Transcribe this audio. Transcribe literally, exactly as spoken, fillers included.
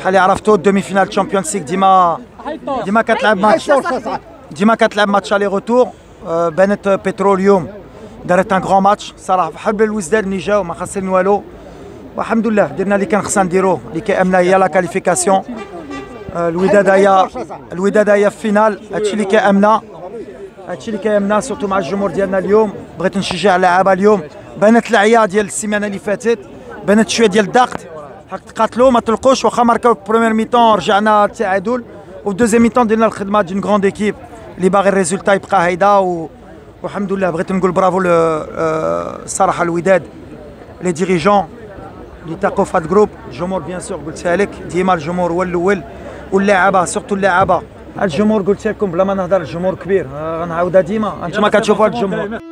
بحال اللي عرفتوا الدومي فينال تشامبيونز ليغ ديما ديما كتلعب ماتش ديما كتلعب ماتش الي روتور. بانت بترول اليوم دارت ان غران ماتش صراحه بحال الوزداد ملي جاو ما خاسرين والو، والحمد لله درنا اللي كان خصنا نديروه اللي كيامنا هي لا كاليفيكاسيون. الوداد هي الوداد هي في فينال، هادشي اللي كيامنا هادشي اللي كيهمنا سورتو مع الجمهور ديالنا اليوم. بغيت نشجع اللعابه اليوم، بانت العيا ديال السيمانه اللي فاتت، بانت شويه ديال الضغط، حق تقاتلوا ما تلقوش واخا ماركاو في بروميير ميطون رجعنا التعادل، وفي دوزيام ميطون درنا الخدمه ديال غروند ايكيب اللي باغي الريزولتا يبقى هيدا و... والحمد لله. بغيت نقول برافو الصراحه الوداد لي ديريجون اللي تاقوا في هذا الجروب، الجمهور بيان سور قلتها لك ديما الجمهور هو الاول، واللاعبه سورتو اللاعبه. الجمهور قلت لكم بلا ما نهضر الجمهور كبير، غنعاودها ديما انتما كتشوفوا هذا الجمهور.